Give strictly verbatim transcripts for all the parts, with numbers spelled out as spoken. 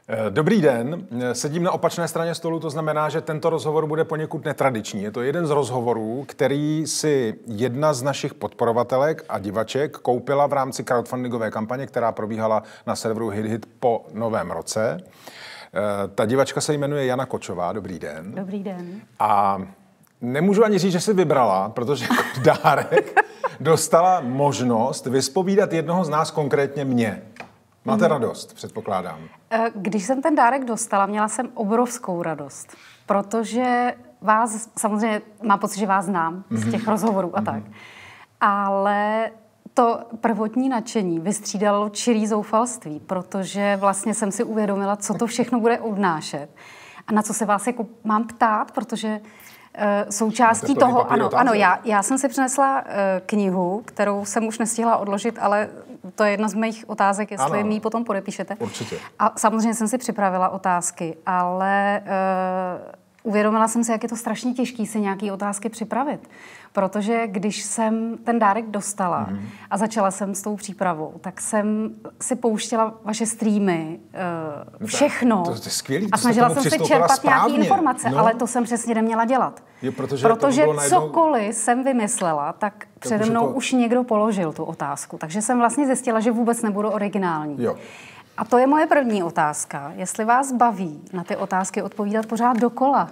Dobrý den, sedím na opačné straně stolu, to znamená, že tento rozhovor bude poněkud netradiční. Je to jeden z rozhovorů, který si jedna z našich podporovatelek a divaček koupila v rámci crowdfundingové kampaně, která probíhala na serveru HitHit po Novém roce. Ta divačka se jmenuje Jana Kočová. Dobrý den. Dobrý den. A nemůžu ani říct, že si vybrala, protože jako dárek dostala možnost vyspovídat jednoho z nás, konkrétně mě. Máte mm. radost, předpokládám. Když jsem ten dárek dostala, měla jsem obrovskou radost, protože vás, samozřejmě mám pocit, že vás znám mm. z těch rozhovorů a mm. tak, ale to prvotní nadšení vystřídalo čirý zoufalství, protože vlastně jsem si uvědomila, co to všechno bude odnášet a na co se vás jako mám ptát, protože Uh, součástí toho, ano, ano já, já jsem si přinesla uh, knihu, kterou jsem už nestihla odložit, ale to je jedna z mých otázek, jestli mi ji potom podepíšete. Určitě. A samozřejmě jsem si připravila otázky, ale uh, uvědomila jsem si, jak je to strašně těžké si nějaké otázky připravit. Protože když jsem ten dárek dostala mm. a začala jsem s tou přípravou, tak jsem si pouštěla vaše streamy, uh, všechno. To, to je skvělý, a snažila jsem se čerpat správně. nějaké informace, no. ale to jsem přesně neměla dělat. Je, protože protože najednou... cokoliv jsem vymyslela, tak, tak přede mnou to... už někdo položil tu otázku. Takže jsem vlastně zjistila, že vůbec nebudu originální. Jo. A to je moje první otázka. Jestli vás baví na ty otázky odpovídat pořád dokola.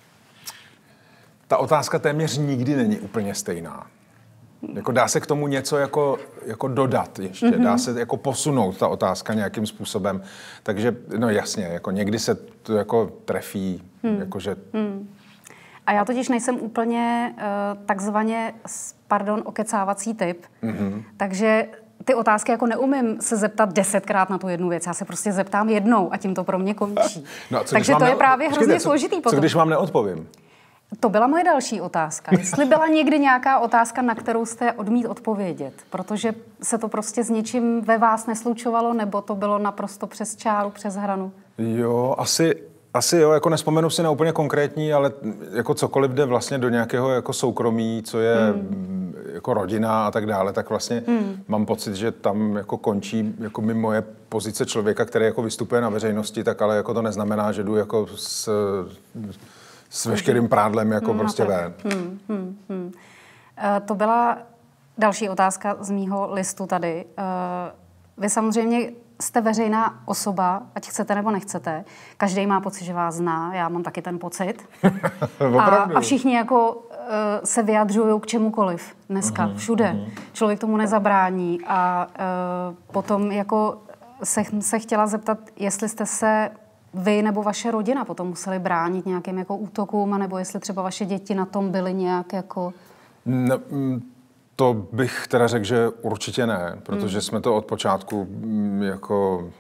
Ta otázka téměř nikdy není úplně stejná. Jako dá se k tomu něco jako, jako dodat ještě, mm-hmm. dá se jako posunout ta otázka nějakým způsobem. Takže, no jasně, jako někdy se to jako trefí, mm. jakože... Mm. A já totiž nejsem úplně uh, takzvaně, pardon, okecávací typ, mm-hmm. takže ty otázky jako neumím se zeptat desetkrát na tu jednu věc. Já se prostě zeptám jednou a tím to pro mě končí. No, takže to je právě ne... hrozně Počkejte, složitý co, potom. Co když vám neodpovím? To byla moje další otázka. Jestli byla někdy nějaká otázka, na kterou jste odmít odpovědět, protože se to prostě s něčím ve vás neslučovalo, nebo to bylo naprosto přes čáru, přes hranu? Jo, asi, asi jo, jako nespomenu si na úplně konkrétní, ale jako cokoliv jde vlastně do nějakého jako soukromí, co je mm. jako rodina a tak dále, tak vlastně mm. mám pocit, že tam jako končí jako mi moje pozice člověka, který jako vystupuje na veřejnosti, tak ale jako to neznamená, že jdu jako s... s veškerým prádlem jako hmm, prostě ven. Hmm, hmm, hmm. E, to byla další otázka z mýho listu tady. E, vy samozřejmě jste veřejná osoba, ať chcete nebo nechcete. Každý má pocit, že vás zná. Já mám taky ten pocit. a, a všichni jako e, se vyjadřují k čemukoliv dneska, uh-huh, všude. Uh-huh. Člověk tomu nezabrání. A e, potom jako se, se chtěla zeptat, jestli jste se vy nebo vaše rodina potom museli bránit nějakým jako útokům, nebo jestli třeba vaše děti na tom byly nějak jako... No, to bych teda řekl, že určitě ne, protože hmm. jsme to od počátku jako...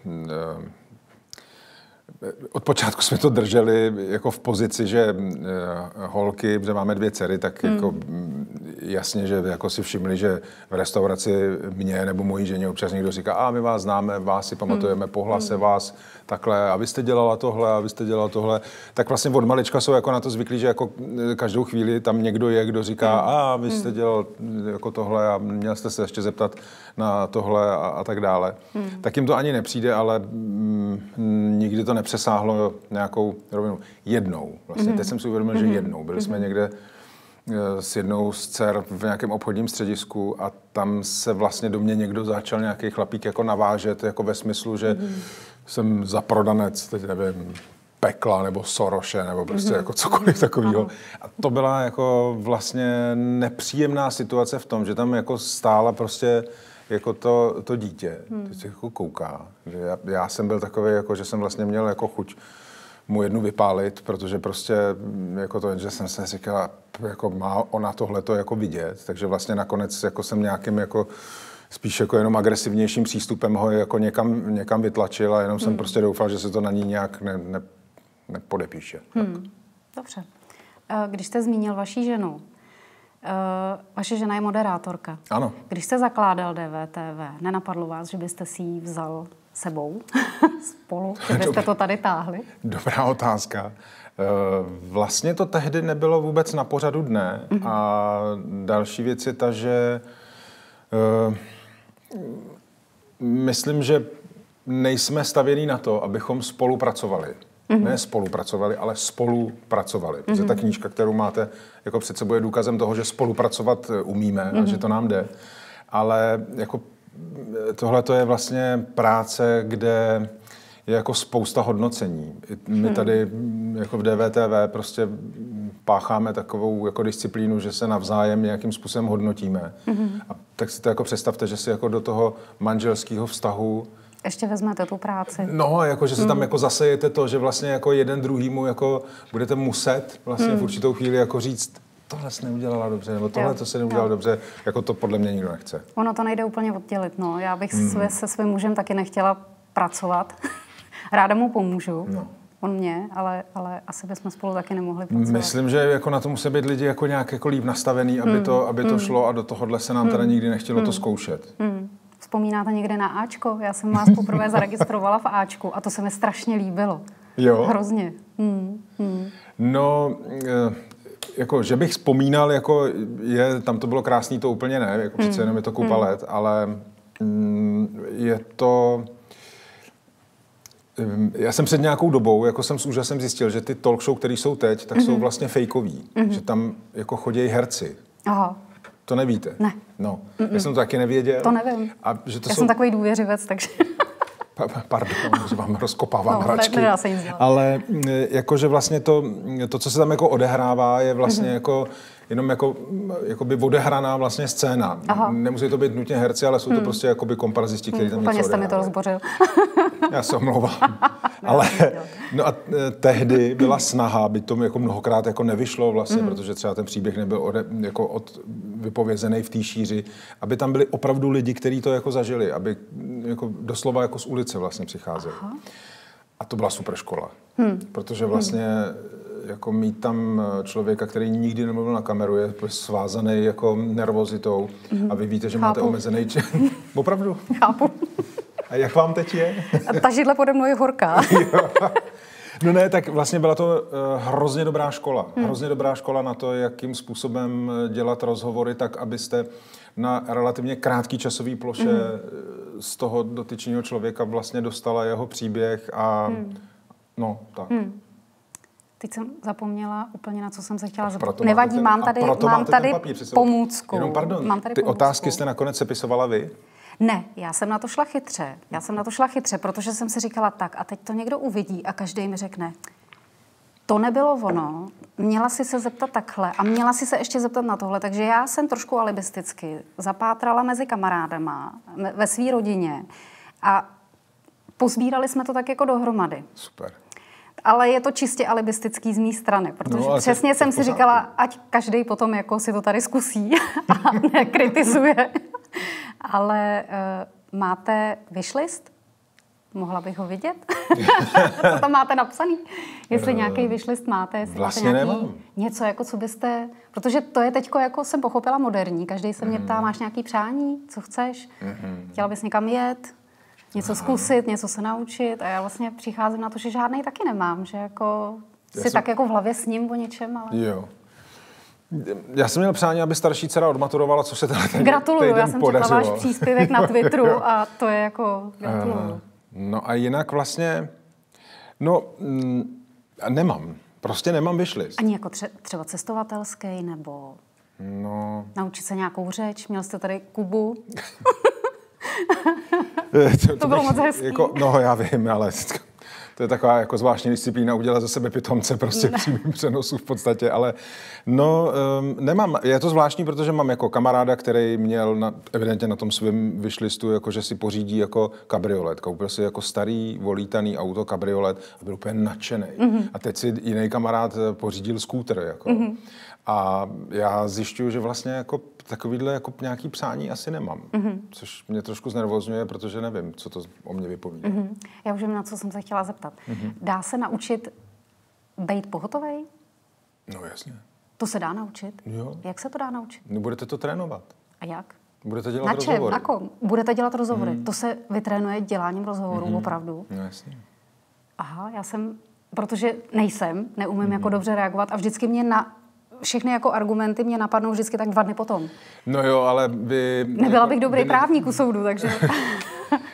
Od počátku jsme to drželi jako v pozici, že holky, protože máme dvě dcery, tak hmm. jako jasně, že jako si všimli, že v restauraci mě nebo mojí ženě občas někdo říká, a my vás známe, vás si pamatujeme, po hlase hmm. vás takhle, a vy jste dělala tohle, a vy jste dělala tohle. Tak vlastně od malička jsou jako na to zvyklí, že jako každou chvíli tam někdo je, kdo říká, hmm. a vy jste dělal jako tohle a měl jste se ještě zeptat na tohle a, a tak dále. Hmm. Tak jim to ani nepřijde, ale mm, nikdy to nepřesáhlo nějakou rovinu. Jednou. Vlastně. Mm-hmm. Teď jsem si uvědomil, mm-hmm. že jednou. Byli mm-hmm. jsme někde s jednou z dcer v nějakém obchodním středisku a tam se vlastně do mě někdo začal nějaký chlapík jako navážet, jako ve smyslu, že mm-hmm. jsem zaprodanec, teď nevím, Pekla nebo Soroše nebo prostě mm-hmm. jako cokoliv takového. A to byla jako vlastně nepříjemná situace v tom, že tam jako stála prostě jako to, to dítě, hmm. teď se jako kouká. Že já, já jsem byl takový, jako, že jsem vlastně měl jako chuť mu jednu vypálit, protože prostě jako to, že jsem se říkal, jako má ona tohleto jako vidět, takže vlastně nakonec jako jsem nějakým jako spíš jako jenom agresivnějším přístupem ho jako někam, někam vytlačil a jenom hmm. jsem prostě doufal, že se to na ní nějak ne, ne, nepodepíše. Hmm. Dobře. Když jste zmínil vaši ženu, Uh, vaše žena je moderátorka. Ano. Když jste zakládal D V T V, nenapadlo vás, že byste si ji vzal sebou spolu, že byste to tady táhli? Dobrá otázka. Uh, vlastně to tehdy nebylo vůbec na pořadu dne mm-hmm. a další věc je ta, že uh, myslím, že nejsme stavění na to, abychom spolupracovali. Mm-hmm. Ne spolupracovali, ale spolupracovali. Protože mm-hmm. ta knížka, kterou máte jako před sebou, je důkazem toho, že spolupracovat umíme mm-hmm. a že to nám jde. Ale jako tohle to je vlastně práce, kde je jako spousta hodnocení. My tady jako v D V T V prostě pácháme takovou jako disciplínu, že se navzájem nějakým způsobem hodnotíme. Mm-hmm. A tak si to jako představte, že si jako do toho manželského vztahu ještě vezmete tu práci. No, jako, že se tam mm. jako zasejete to, že vlastně jako jeden druhýmu jako budete muset vlastně mm. v určitou chvíli jako říct, tohle jsi neudělala dobře, nebo tohle to se neudělalo dobře, jako to podle mě nikdo nechce. Ono to nejde úplně oddělit, no. Já bych mm. se svým mužem taky nechtěla pracovat. Ráda mu pomůžu. No. On mě, ale, ale asi bychom spolu taky nemohli pracovat. Myslím, že jako na to musí být lidi jako nějak jako líp nastavený, aby, mm. to, aby to mm. šlo a do tohohle se nám mm. teda nikdy nechtělo mm. to zkoušet. Mm. Vzpomínáte někde na Ačko? Já jsem vás poprvé zaregistrovala v Ačku a to se mi strašně líbilo. Jo? Hrozně. Hmm, hmm. No, jako, že bych vzpomínal, jako je, tam to bylo krásný, to úplně ne, jako přece jenom je to kupa hmm. let, ale mm, je to... Já jsem před nějakou dobou, jako jsem s úžasem zjistil, že ty talk show, které jsou teď, tak mm-hmm. jsou vlastně fejkový. Mm-hmm. Že tam jako chodí herci. Aha. To nevíte? Ne. No, Mm-mm. já jsem to taky nevěděl. To nevím. A že to já jsou... jsem takový důvěřivec, takže... Pardon, že vám rozkopávám no, hračky. Ne, nedá se nic dělat. Ale jakože vlastně to, to, co se tam jako odehrává, je vlastně mm-hmm. jako jenom jako, jakoby odehraná vlastně scéna. Aha. Nemusí to být nutně herci, ale jsou to hmm. prostě jakoby komparzisti, kteří tam hmm, něco odehrávají. Úplně jste mi to rozbořil. Já se omlouvám. Ale no a tehdy byla snaha, aby to jako mnohokrát jako nevyšlo vlastně, mm. protože třeba ten příběh nebyl ode, jako od, vypovězený v té šíři, aby tam byli opravdu lidi, kteří to jako zažili, aby jako doslova jako z ulice vlastně přicházeli. Aha. A to byla super škola, hmm. protože vlastně jako mít tam člověka, který nikdy nemluvil na kameru, je svázaný jako nervozitou hmm. a vy víte, že Chápu. máte omezený čas. Opravdu? Chápu. A jak vám teď je? Ta židle pode mnou je horká. No ne, tak vlastně byla to uh, hrozně dobrá škola. Hmm. Hrozně dobrá škola na to, jakým způsobem dělat rozhovory tak, abyste na relativně krátký časový ploše hmm. z toho dotyčného člověka vlastně dostala jeho příběh a hmm. no, tak. Hmm. Teď jsem zapomněla úplně, na co jsem se chtěla zeptat. Nevadí, ten, mám tady, mám tady pomůcku. Jenom pardon, mám tady ty pomůcku. Otázky jste nakonec sepisovala vy? Ne, já jsem na to šla chytře. Já jsem na to šla chytře, protože jsem si říkala tak a teď to někdo uvidí a každý mi řekne, to nebylo ono, měla si se zeptat takhle a měla si se ještě zeptat na tohle, takže já jsem trošku alibisticky zapátrala mezi kamarádama ve své rodině a pozbírali jsme to tak jako dohromady. Super. Ale je to čistě alibistický z mé strany, protože no, přesně jsem si říkala, ať každý potom jako si to tady zkusí a nekritizuje. Ale uh, máte wishlist? Mohla bych ho vidět? Co tam máte napsaný? Jestli uh, nějaký wishlist máte, jestli vlastně máte nějaký, nemám. Něco, jako co byste... Protože to je teďko, jako jsem pochopila, moderní. Každý se mě ptá, máš nějaký přání? Co chceš? Mm-hmm. Chtěla bys někam jet? Něco zkusit, něco se naučit? A já vlastně přicházím na to, že žádnej taky nemám. Že jako já si jsem... tak jako v hlavě sním o něčem, ale... Jo. Já jsem měl přání, aby starší dcera odmaturovala, co se tenhle ten Gratuluju, já jsem podařilo. četla váš příspěvek na Twitteru a to je jako gratuluju. Uh, no a jinak vlastně, no nemám, prostě nemám wishlist. Ani jako tře- třeba cestovatelský nebo no. naučit se nějakou řeč, měl jste tady Kubu. to, to, to bylo moc hezký. Jako, no já vím, ale... To je taková jako zvláštní disciplína udělat ze sebe pitomce prostě v přímém přenosu v podstatě, ale no um, nemám, je to zvláštní, protože mám jako kamaráda, který měl na, evidentně na tom svém wishlistu, jako že si pořídí jako kabriolet, koupil si jako starý volítaný auto kabriolet a byl úplně nadšený. Mm-hmm. A teď si jiný kamarád pořídil skútr jako. Mm-hmm. A já zjišťuju, že vlastně jako takovýhle jako nějaký přání asi nemám, mm-hmm. což mě trošku znervozňuje, protože nevím, co to o mě vypovídá. Mm-hmm. Já už vím, na co jsem se chtěla zeptat. Mm-hmm. Dá se naučit být pohotovej? No jasně. To se dá naučit? Jo. Jak se to dá naučit? No, budete to trénovat. A jak? Budete dělat na čem? rozhovory. Na kom? Budete dělat rozhovory. Mm. To se vytrénuje děláním rozhovorů, mm-hmm. opravdu? No jasně. Aha, já jsem, protože nejsem, neumím mm-hmm. jako dobře reagovat a vždycky mě na všechny jako argumenty mě napadnou vždycky tak dva dny potom. No jo, ale vy... Nebyla bych dobrý právník u soudu, takže...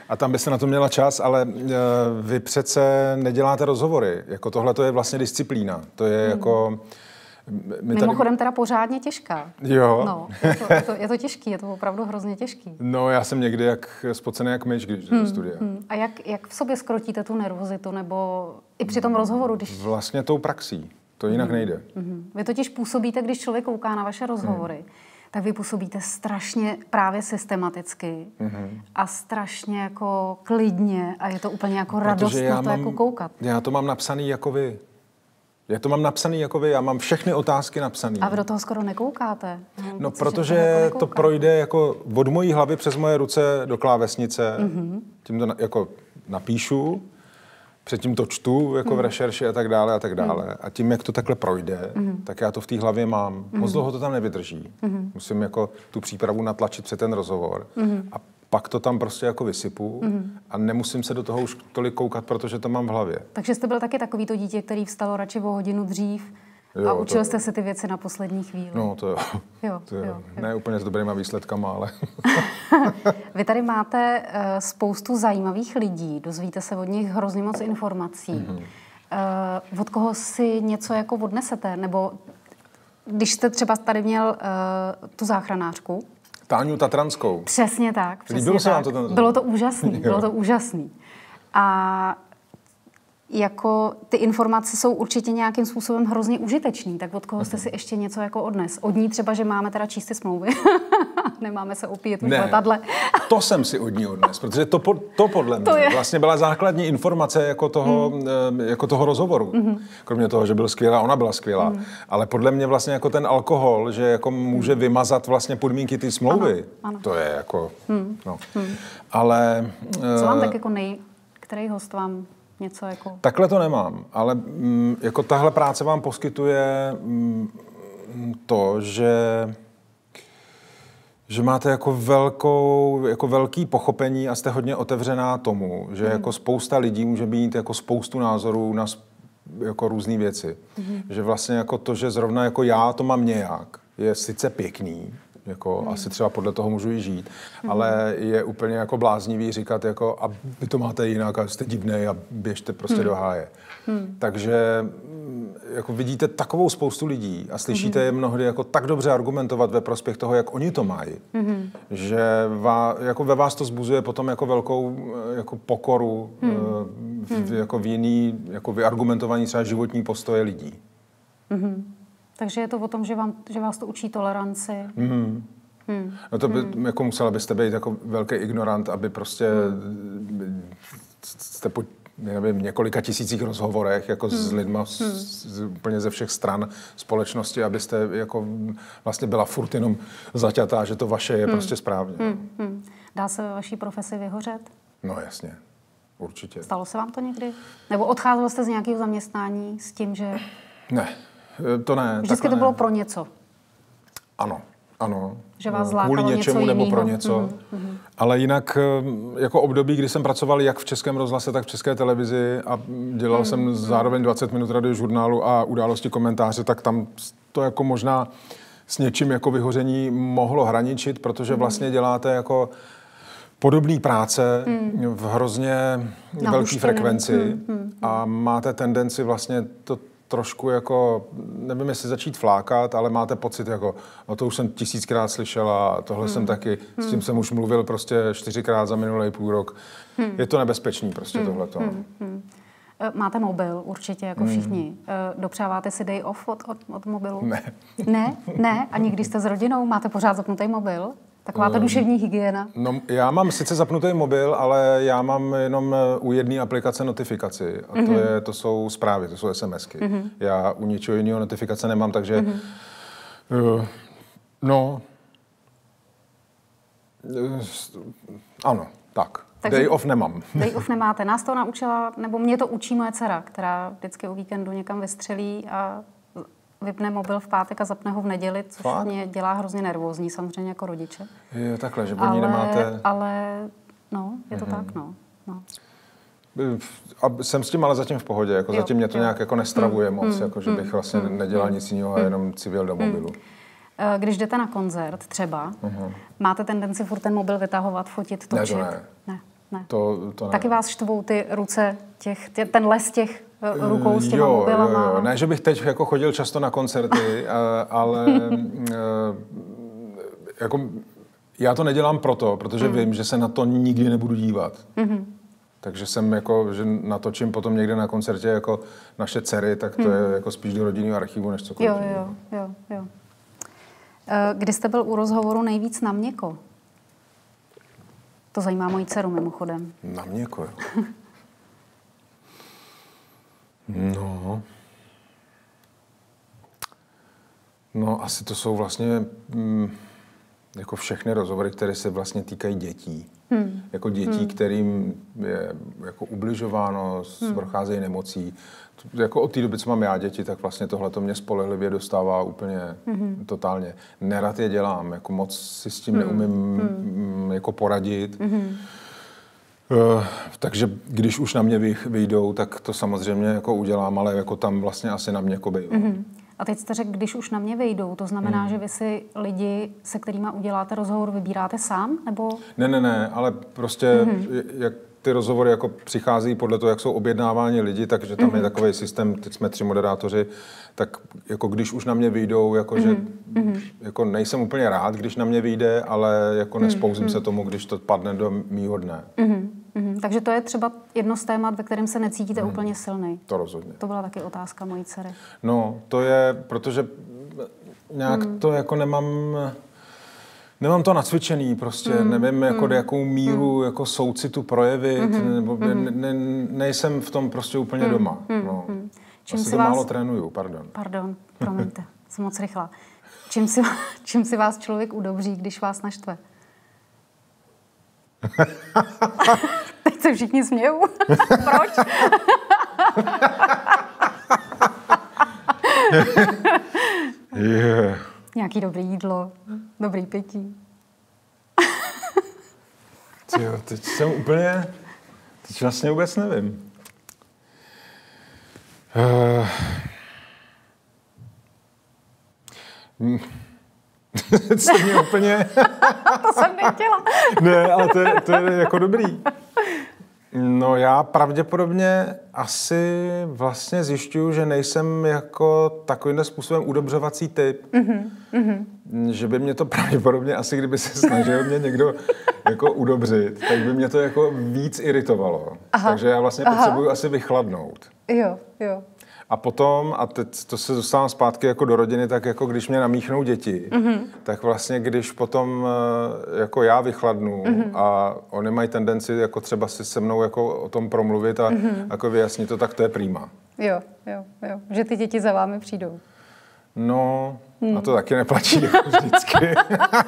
A tam byste na to měla čas, ale uh, vy přece neděláte rozhovory. Jako tohle to je vlastně disciplína. To je hmm. jako... My Mimochodem tady... teda pořádně těžká. Jo. No, je, to, je, to, je to těžký, je to opravdu hrozně těžký. No, já jsem někdy jak spocený jak myš, když jdu do studia. Hmm. A jak, jak v sobě skrotíte tu nervozitu, nebo i při tom rozhovoru? Když... Vlastně tou praxí. To jinak hmm. nejde. Hmm. Vy totiž působíte, když člověk kouká na vaše rozhovory, hmm. tak vy působíte strašně právě systematicky mm-hmm. a strašně jako klidně a je to úplně jako radost na to mám, jako koukat. Já to mám napsaný jako vy. Já to mám napsaný jako vy, já mám všechny otázky napsaný. A vy do toho skoro nekoukáte? No, víc, protože jako to projde jako od mojí hlavy přes moje ruce do klávesnice, mm-hmm. tím to na, jako napíšu, předtím to čtu jako mm. v rešerši a tak dále a tak dále. Mm. A tím, jak to takhle projde, mm. tak já to v té hlavě mám. Mm. Moc dlouho to tam nevydrží. Mm. Musím jako tu přípravu natlačit před ten rozhovor. Mm. A pak to tam prostě jako vysypu mm. a nemusím se do toho už tolik koukat, protože to mám v hlavě. Takže jste byl taky takovýto dítě, který vstalo radši o hodinu dřív jo, a učil to... jste se ty věci na poslední chvíli. No to jo. jo, to jo. jo. Ne úplně s dobrýma výsledkama, ale... Vy tady máte uh, spoustu zajímavých lidí, dozvíte se od nich hrozně moc informací. Mm-hmm. Uh, od koho si něco jako odnesete? Nebo když jste třeba tady měl uh, tu záchranářku, Táňu Tatranskou. Přesně tak. Přesně Líbilo tak. se vám to ten... Bylo to úžasný, bylo to úžasný. A jako ty informace jsou určitě nějakým způsobem hrozně užitečný, tak od koho jste si ještě něco jako odnes? Od ní třeba, že máme teda číst ty smlouvy. Nemáme se opíjet už v letadle. To jsem si od ní odnes, protože to, to podle mě to vlastně byla základní informace jako toho, mm. jako toho rozhovoru. Mm-hmm. Kromě toho, že byl skvělá, ona byla skvělá. Mm. Ale podle mě vlastně jako ten alkohol, že jako může vymazat vlastně podmínky ty smlouvy. Ano, ano. To je jako... Mm. No. Mm. Ale... Co vám tak jako nej... Který host vám... Něco jako... Takhle to nemám, ale m, jako tahle práce vám poskytuje m, to, že, že máte jako, velkou, jako velký pochopení a jste hodně otevřená tomu, že mm. jako spousta lidí může mít jako spoustu názorů na jako různé věci. Mm. Že vlastně jako to, že zrovna jako já to mám nějak, je sice pěkný, jako hmm. asi třeba podle toho můžu i žít, hmm. ale je úplně jako bláznivý říkat jako a vy to máte jinak a jste divnej a běžte prostě hmm. do háje. Hmm. Takže jako vidíte takovou spoustu lidí a slyšíte hmm. je mnohdy jako tak dobře argumentovat ve prospěch toho, jak oni to mají, hmm. že vá, jako ve vás to vzbuzuje potom jako velkou jako pokoru hmm. v, jako v jiný jako vyargumentovaní třeba životní postoje lidí. Hmm. Takže je to o tom, že, vám, že vás to učí toleranci. Mm. Hmm. No to by, hmm. jako musela byste být jako velký ignorant, aby prostě hmm. jste po nevím, několika tisících rozhovorech jako hmm. s lidma z, z, úplně ze všech stran společnosti, abyste jako vlastně byla furt jenom zaťatá, že to vaše je hmm. prostě správně. Hmm. Hmm. Dá se ve vaší profesi vyhořet? No jasně, určitě. Stalo se vám to někdy? Nebo odcházel jste z nějakého zaměstnání s tím, že... Ne. To ne. Vždycky to bylo ne. pro něco. Ano, ano. Že vás zlákalo kvůli něčemu něco nebo jinýho. pro něco. Mm-hmm. Ale jinak jako období, kdy jsem pracoval jak v Českém rozhlase, tak v České televizi a dělal mm-hmm. jsem zároveň dvacet minut radiožurnálu a události komentáře, tak tam to jako možná s něčím jako vyhoření mohlo hraničit, protože mm-hmm. vlastně děláte jako podobné práce mm. v hrozně velké frekvenci mm-hmm. a máte tendenci vlastně to trošku jako, nevím, jestli začít flákat, ale máte pocit jako, no to už jsem tisíckrát slyšela, tohle hmm. jsem taky, hmm. s tím jsem už mluvil prostě čtyřikrát za minulý půl rok. Hmm. Je to nebezpečný prostě hmm. tohleto. Hmm. Hmm. Máte mobil určitě, jako všichni. Hmm. Dopřáváte si day off od, od, od mobilu? Ne. Ne? Ne? Ani když jste s rodinou, máte pořád zapnutý mobil? Taková ta duševní hygiena. No, já mám sice zapnutý mobil, ale já mám jenom u jedné aplikace notifikaci. A to, mm-hmm. je, to jsou zprávy, to jsou SMSky. Mm-hmm. Já u ničeho jiného notifikace nemám, takže... Mm-hmm. Uh, no... Uh, ano, tak. Takže day off nemám. Day off nemáte. Nás to naučila, nebo mě to učí moje dcera, která vždycky o víkendu někam vystřelí a vypne mobil v pátek a zapne ho v neděli, což Fakt? mě dělá hrozně nervózní, samozřejmě jako rodiče. Je takhle, že po ní nemáte... Ale, no, je to mm-hmm. tak, no. no. A jsem s tím ale zatím v pohodě, jako jo, zatím mě to jo. nějak jako nestravuje mm, moc, mm, jako že bych vlastně mm, nedělal mm, nic jiného a jenom civil do mobilu. Mm. Když jdete na koncert třeba, mm. máte tendenci furt ten mobil vytahovat, fotit, točit? Ne, to ne. Ne, Ne. To, to ne. Taky vás štvou ty ruce, těch, tě, ten les těch rukou s těma jo, mobilama? Jo, jo. Ne, že bych teď jako chodil často na koncerty, ale jako, já to nedělám proto, protože mm. vím, že se na to nikdy nebudu dívat. Mm-hmm. Takže jsem jako, že natočím potom někde na koncertě jako naše dcery, tak to mm. je jako spíš do rodinného archivu, než cokoliv. Jo, jo, jo, jo. Kdy jste byl u rozhovoru nejvíc na měko? To zajímá moji dceru mimochodem. Na měko, jo. No. No, asi to jsou vlastně mm, jako všechny rozhovory, které se vlastně týkají dětí. Hmm. Jako dětí, hmm. kterým je jako ubližováno, hmm. procházejí nemocí. Jako od té doby, co mám já děti, tak vlastně tohle to mě spolehlivě dostává úplně hmm. totálně. Nerad je dělám, jako moc si s tím hmm. neumím hmm. jako poradit. Hmm. Uh, takže když už na mě vyjdou, tak to samozřejmě jako udělám, ale jako tam vlastně asi na mě kobej. Mm-hmm. A teď jste řekl, když už na mě vyjdou, to znamená, mm. že vy si lidi, se kterýma uděláte rozhovor, vybíráte sám, nebo? Ne, ne, ne, ale prostě mm-hmm. jak ty rozhovory jako přichází podle toho, jak jsou objednáváni lidi, takže tam mm-hmm. je takový systém, teď jsme tři moderátoři, tak jako když už na mě vyjdou, jako že mm-hmm. jako nejsem úplně rád, když na mě vyjde, ale jako nespouzím mm-hmm. se tomu, když to padne do mýho dne. Mm-hmm. Mm-hmm. Takže to je třeba jedno z témat, ve kterém se necítíte mm. úplně silný. To rozhodně. To byla taky otázka mojí dcery. No, to je, protože nějak mm. to jako nemám... Nemám to nacvičený, prostě mm, nevím, jako mm, jakou míru mm. jako soucitu projevit, mm, nebo mm. Ne, ne, nejsem v tom prostě úplně mm, doma. No. Mm. Čím Asi si to vás... málo trénuju, pardon. Pardon, promiňte, jsem moc rychlá. Čím si, čím si vás člověk udobří, když vás naštve? Teď se všichni smějou. Proč? yeah. Nějaký dobrý jídlo, dobrý pití. Jo, teď jsem úplně... Teď vlastně vůbec nevím. Uh... Se mě úplně... To jsem nechtěla. Ne, ale to je, to je jako dobrý. No já pravděpodobně asi vlastně zjišťuju, že nejsem jako takovým způsobem udobřovací typ. Mm-hmm. Mm-hmm. Že by mě to pravděpodobně asi, kdyby se snažil mě někdo jako udobřit, tak by mě to jako víc iritovalo. Aha. Takže já vlastně Aha. potřebuju asi vychladnout. Jo, jo. A potom, a teď to se dostávám zpátky jako do rodiny, tak jako když mě namíchnou děti, mm-hmm. tak vlastně když potom jako já vychladnu mm-hmm. a oni mají tendenci jako třeba si se mnou jako o tom promluvit a mm-hmm. jako vyjasnit to, tak to je prima. Jo, jo, jo. Že ty děti za vámi přijdou. No, hmm. a to taky neplatí jako vždycky.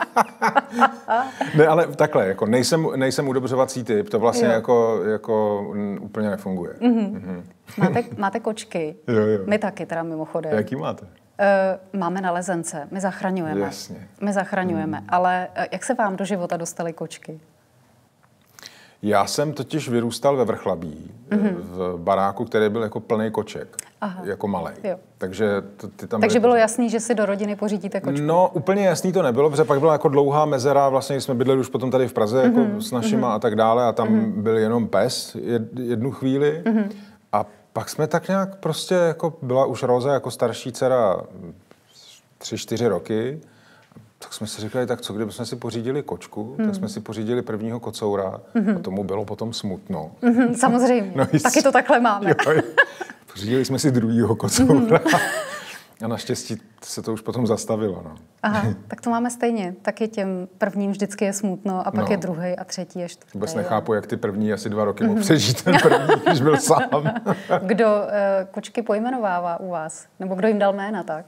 Ne, ale takhle, jako nejsem, nejsem udobřovací typ, to vlastně jako, jako úplně nefunguje. Mm-hmm. Mm-hmm. Máte, máte kočky? Jo, jo. My taky teda mimochodem. Jaký máte? Uh, máme nalezence, my zachraňujeme. Jasně. My zachraňujeme, hmm. ale uh, jak se vám do života dostaly kočky? Já jsem totiž vyrůstal ve Vrchlabí, mm-hmm. v baráku, který byl jako plný koček, Aha. jako malej. Jo. Takže to, ty tam Takže byly... bylo jasný, že si do rodiny pořídíte kočku? No, úplně jasný to nebylo, protože pak byla jako dlouhá mezera, vlastně když jsme bydleli už potom tady v Praze mm-hmm. jako s našima mm-hmm. a tak dále a tam mm-hmm. byl jenom pes jednu chvíli mm-hmm. a pak jsme tak nějak prostě, jako byla už Roza jako starší dcera tři, čtyři roky, tak jsme si říkali, tak co, kdyby jsme si pořídili kočku, hmm. tak jsme si pořídili prvního kocoura hmm. a tomu bylo potom smutno. Hmm, samozřejmě, no, taky to takhle máme. Jo, jo. Pořídili jsme si druhýho kocoura a naštěstí se to už potom zastavilo. No. Aha, tak to máme stejně. Taky těm prvním vždycky je smutno a pak no. je druhý a třetí je čtvrtý. Vůbec nechápu, jak ty první asi dva roky mohl přežít ten první, když byl sám. Kdo uh, kočky pojmenovává u vás? Nebo kdo jim dal jména tak?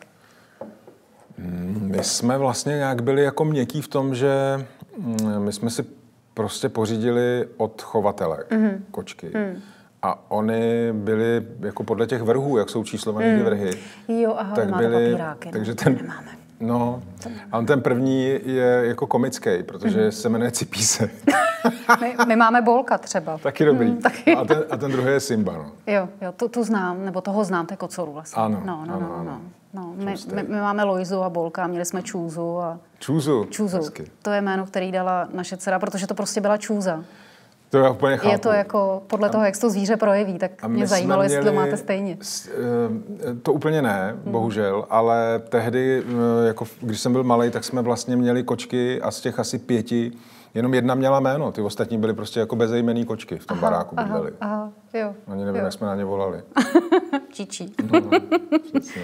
My jsme vlastně nějak byli jako měkký v tom, že my jsme si prostě pořídili od chovatelek mm-hmm. kočky. Mm. A oni byli jako podle těch vrhů, jak jsou číslované mm. ty vrhy. Jo, aha, tak máte byli, papíráky. Takže no, ten, nemáme. No, a on ten první je jako komický, protože mm. se jmenuje Cipíse. my, my máme Bolka třeba. Taky dobrý. Mm, taky. A, ten, a ten druhý je Simba, no. Jo, jo, tu, tu znám, nebo toho znám, to je kocouru vlastně. Ano, no, no, ano, no, ano. no. No, my, my, my máme Lojzu a Bolka, měli jsme Čůzu. A... Čůzu? Čůzu. To je jméno, který dala naše dcera, protože to prostě byla čůza. To já úplně chápu. Je to jako podle toho, jak se to zvíře projeví, tak mě zajímalo, jestli to máte stejně. To úplně ne, bohužel, ale tehdy, jako když jsem byl malej, tak jsme vlastně měli kočky a z těch asi pěti jenom jedna měla jméno, ty ostatní byly prostě jako bezejmenný kočky v tom aha, baráku bydleli. Aha, jo. Ani nevím, jo. jak jsme na ně volali. Číčí. No, přesně.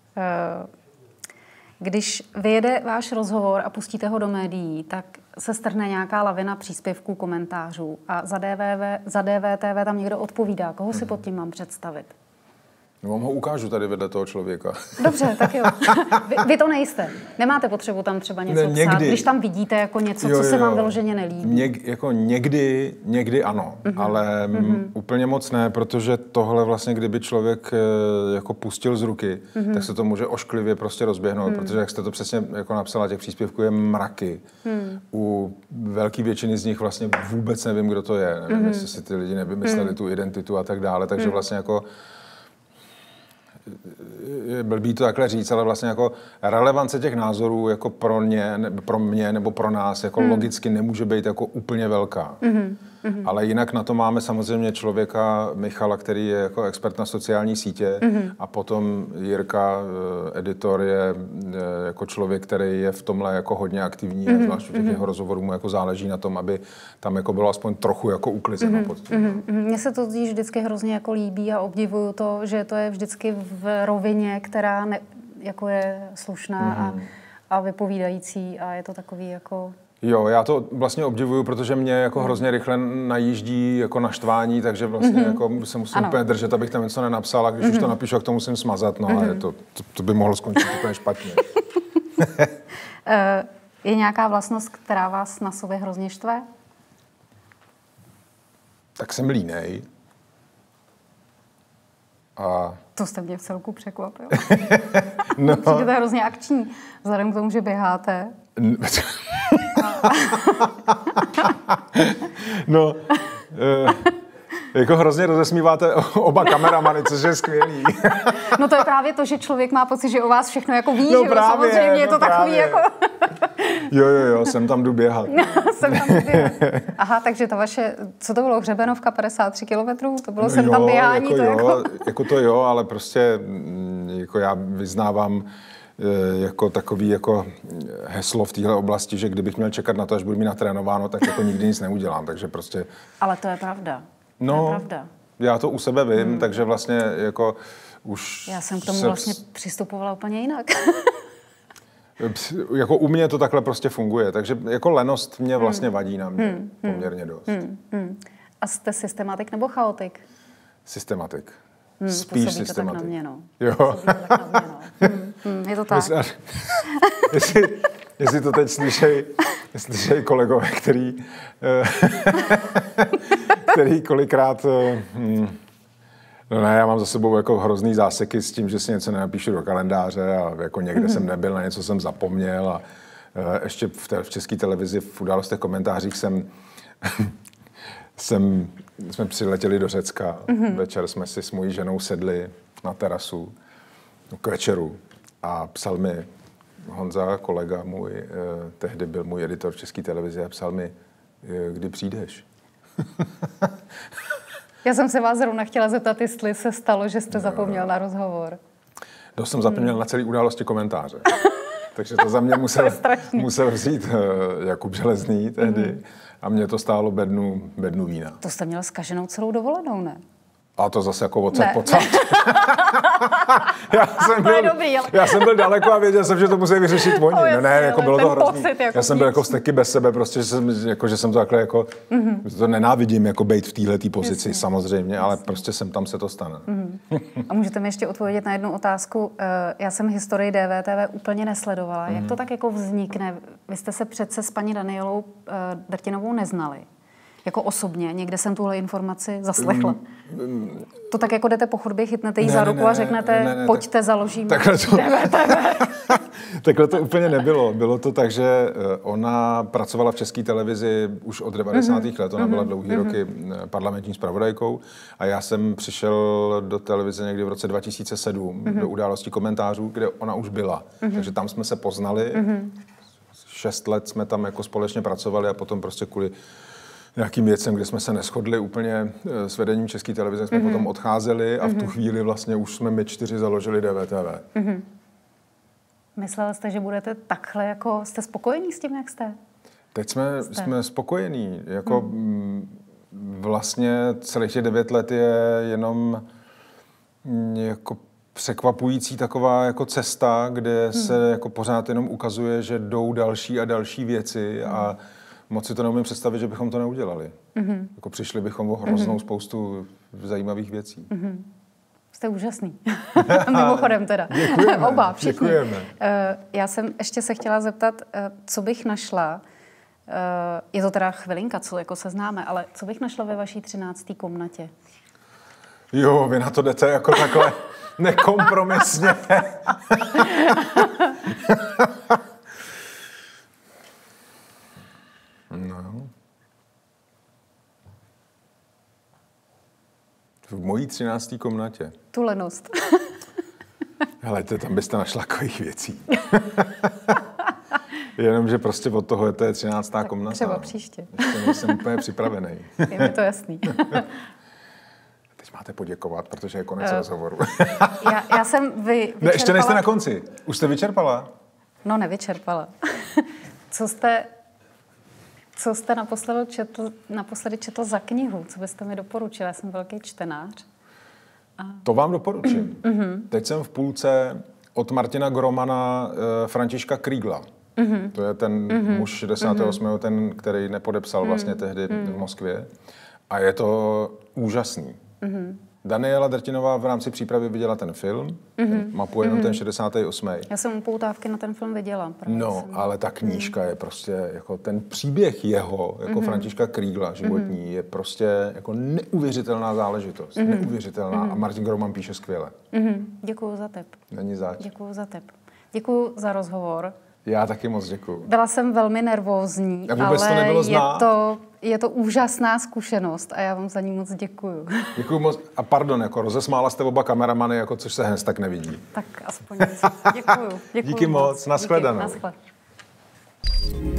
Když vyjede váš rozhovor a pustíte ho do médií, tak se strhne nějaká lavina příspěvků, komentářů a za, D V V, za D V T V tam někdo odpovídá. Koho si pod tím mám představit? No, vám ho ukážu tady vedle toho člověka. Dobře, tak jo. Vy, vy to nejste. Nemáte potřebu tam třeba něco ne, psát, když tam vidíte jako něco, jo, co se jo. vám vyloženě nelíbí. Něk, jako někdy, někdy ano, uh-huh. ale uh-huh. úplně moc ne, protože tohle vlastně, kdyby člověk jako pustil z ruky, uh-huh. tak se to může ošklivě prostě rozběhnout, uh-huh. protože jak jste to přesně jako napsala, těch příspěvků je mraky. Uh-huh. U velké většiny z nich vlastně vůbec nevím, kdo to je. Nevím, uh-huh. jestli si ty lidi nevymysleli uh-huh. tu identitu a tak dále, takže uh-huh. vlastně jako je blbý to takhle říct, ale vlastně jako relevance těch názorů jako pro ně, pro mě nebo pro nás jako hmm. logicky nemůže být jako úplně velká. Hmm. Hmm. Ale jinak na to máme samozřejmě člověka Michala, který je jako expert na sociální sítě hmm. a potom Jirka, editor, je jako člověk, který je v tomhle jako hodně aktivní hmm. a zvlášť u těch hmm. jeho rozhovorů mu jako záleží na tom, aby tam jako bylo aspoň trochu jako uklizeno hmm. pod tím. Hmm. Mně se to vždycky hrozně jako líbí a obdivuju to, že to je vždycky v rovině, která ne, jako je slušná mm. a, a vypovídající a je to takový jako... Jo, já to vlastně obdivuju, protože mě jako hrozně rychle najíždí jako naštvání, takže vlastně mm-hmm. jako se musím ano. úplně držet, abych tam něco nenapsal a když mm-hmm. už to napíšu, tak to musím smazat, no mm-hmm. a je to, to, to by mohlo skončit úplně špatně. Je nějaká vlastnost, která vás na sobě hrozně štve? Tak jsem línej. A... To jste mě v celku překvapil. No. Přijdete hrozně akční, vzhledem k tomu, že běháte. No, e, jako hrozně rozesmíváte oba kameramany, což je skvělý. No to je právě to, že člověk má pocit, že o vás všechno jako ví, no že právě, samozřejmě je no to právě. takový jako... Jo, jo, jo, jsem tam jdu běhat. jsem tam jdu běhat. Aha, takže to vaše, co to bylo, Hřebenovka, padesát tři kilometrů? To bylo no sem jo, tam běhání? Jako to jo, jako... jako to jo, ale prostě jako já vyznávám jako takový jako heslo v téhle oblasti, že kdybych měl čekat na to, až budu mít natrénováno, tak jako nikdy nic neudělám, takže prostě... Ale to je pravda. No, to je pravda. Já to u sebe vím, hmm. takže vlastně jako už... Já jsem k tomu se... vlastně přistupovala úplně jinak. Jako u mě to takhle prostě funguje, takže jako lenost mě vlastně hmm. vadí na mě hmm. poměrně dost. Hmm. Hmm. A jste systematik nebo chaotik? Systematik. Hmm, Spíš systematik. Tak na mě, no. Jo. Tak na mě, no. hmm. Hmm. Je to tak. Myslím, jestli, jestli to teď slyšej, slyšej kolegové, který, který kolikrát... Hmm, no ne, já mám za sebou jako hrozný záseky s tím, že si něco nenapíšu do kalendáře a jako někde mm-hmm. jsem nebyl, na něco jsem zapomněl a uh, ještě v, te, v České televizi v událostech komentářích jsem, jsem, jsme přiletěli do Řecka. Mm-hmm. Večer jsme si s mojí ženou sedli na terasu k večeru a psal mi Honza, kolega můj, uh, tehdy byl můj editor v České televizi a psal mi, kdy přijdeš. Já jsem se vás zrovna chtěla zeptat, jestli se stalo, že jste zapomněl na rozhovor. To jsem zapomněl hmm. na celý události komentáře. Takže to za mě musel, musel vzít uh, Jakub Železný tehdy hmm. a mě to stálo bednu, bednu vína. To jste měl zkaženou celou dovolenou, ne? A to zase jako ocet pocat. já, jsem byl, dobrý, ale... já jsem byl daleko a věděl jsem, že to musí vyřešit oni. Oh, no ne, jako bylo to hrozný. Jako já jsem byl jako steky bez sebe, prostě, že jsem, jako, že jsem to takhle jako, mm-hmm. to nenávidím, jako bejt v téhletý pozici, jasně, samozřejmě, jasně. Ale prostě sem tam se to stane. Mm-hmm. A můžete mi ještě odpovědět na jednu otázku. Já jsem historii D V T V úplně nesledovala. Mm-hmm. Jak to tak jako vznikne? Vy jste se přece s paní Danielou Drtinovou neznali. Jako osobně, někde jsem tuhle informaci zaslechla. Mm, to tak jako jdete po chodbě, chytnete jí ne, za ruku ne, a řeknete, ne, ne, pojďte, tak, založíme takhle to, D V T V. Takhle to úplně nebylo. Bylo to tak, že ona pracovala v České televizi už od devadesátých mm-hmm. let. Ona mm-hmm. byla dlouhý mm-hmm. roky parlamentní zpravodajkou a já jsem přišel do televize někdy v roce dva tisíce sedm mm-hmm. do událostí komentářů, kde ona už byla. Mm-hmm. Takže tam jsme se poznali. Mm-hmm. Šest let jsme tam jako společně pracovali a potom prostě kvůli nějakým věcem, kde jsme se neshodli úplně s vedením České televize, jsme mm-hmm. potom odcházeli a v tu chvíli vlastně už jsme my čtyři založili D V T V. Mm-hmm. Myslel jste, že budete takhle, jako jste spokojení s tím, jak jste? Teď jsme, jsme spokojení. Jako mm. vlastně celých těch devět let je jenom jako překvapující taková jako cesta, kde hmm. se jako pořád jenom ukazuje, že jdou další a další věci hmm. a moc si to neumím představit, že bychom to neudělali. Hmm. Jako přišli bychom o hroznou hmm. spoustu zajímavých věcí. Hmm. Jste úžasný. Mimochodem teda. Děkujeme. Oba, všichni. Děkujeme. Uh, já jsem ještě se chtěla zeptat, uh, co bych našla, uh, je to teda chvilinka, co jako se známe, ale co bych našla ve vaší třinácté komnatě? Jo, vy na to jdete jako takhle nekompromisně. No. V mojí třinácté komnatě. Tu lenost. Helejte, tam byste našla takových věcí. Jenomže prostě od toho je to třináctá komnata. Třeba příště. Ještě nejsem úplně připravený. Je mi to jasný. Teď máte poděkovat, protože je konec uh, rozhovoru. já, já jsem vy, vyčerpala... Ne, ještě nejste na konci. Už jste vyčerpala? No, nevyčerpala. Co jste... Co jste naposledy četl, naposledy četl za knihu? Co byste mi doporučil? Já jsem velký čtenář. A... To vám doporučím. Mm-hmm. Teď jsem v půlce od Martina Gromana uh, Františka Kriegla. Mm-hmm. To je ten mm-hmm. muž šedesátého osmého Mm-hmm. ten, který nepodepsal vlastně mm-hmm. tehdy mm-hmm. v Moskvě. A je to úžasný. Mm-hmm. Daniela Drtinová v rámci přípravy viděla ten film, mm-hmm. mapuje jenom mm-hmm. ten šedesátý osmý Já jsem upoutávky na ten film viděla. No, jsem... ale ta knížka mm. je prostě, jako ten příběh jeho, jako mm-hmm. Františka Kriegla, životní, mm-hmm. je prostě jako neuvěřitelná záležitost. Mm-hmm. Neuvěřitelná. Mm-hmm. A Martin Groman píše skvěle. Mm-hmm. Děkuju za tip. Není zač. Děkuju za tip. Děkuju za rozhovor. Já taky moc děkuju. Byla jsem velmi nervózní, ale to nebylo znát. Je to, je to úžasná zkušenost a já vám za ní moc děkuju. Děkuju moc. A pardon, jako rozesmála jste oba kameramany, jako což se hned tak nevidí. Tak aspoň děkuju. Děkuju. Díky moc. Naschledanou. Díky, naschle.